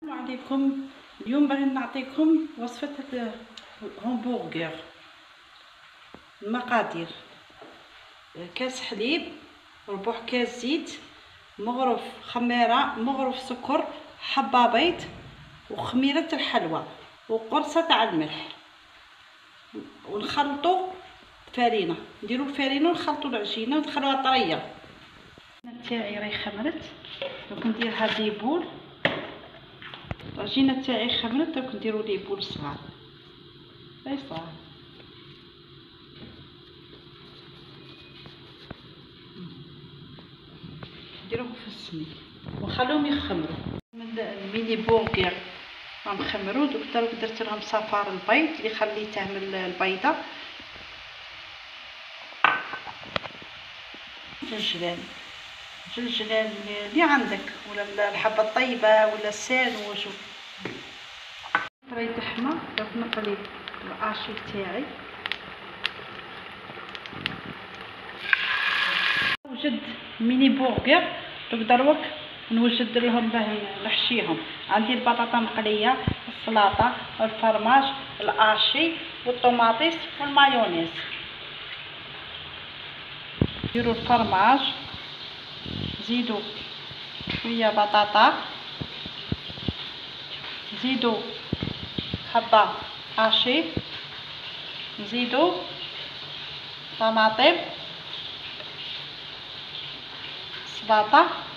السلام عليكم. اليوم باغي نعطيكم وصفة الهمبرغر. المقادير: كاس حليب، ربع كاس زيت، مغرف خميرة، مغرف سكر، حبة بيض، وخميرة الحلوى، وقرصة تاع الملح. ونخلطوا الفرينة، نديروا الفرينة ونخلطوا العجينة وندخلوها طرية. تاعي راهي خمرت، دوك نديرها في بول. العجينه تاعي خمرت، دوك نديرو لي بول صغار اي صغار. نديروهم في السميد ونخليهم يخمروا. الميني بورغر راهم خمروا، دوك درت لهم صفار البيض اللي خليته من البيضه. جلجلان اللي عندك، ولا الحبه الطيبه ولا السانوج. راهي تحمى، دوك نقلي الاشي تاعي. وجد ميني بورغر، دوك دروك نوجد لهم باه نحشيهم. عندي البطاطا مقليه، السلطه، الفرماج، الاشي، والطوماطيس والمايونيز. نديرو الفرماج، نزيدو شويه بطاطا، نزيدو حبه اشي، نزيدو طماطم، سلطه،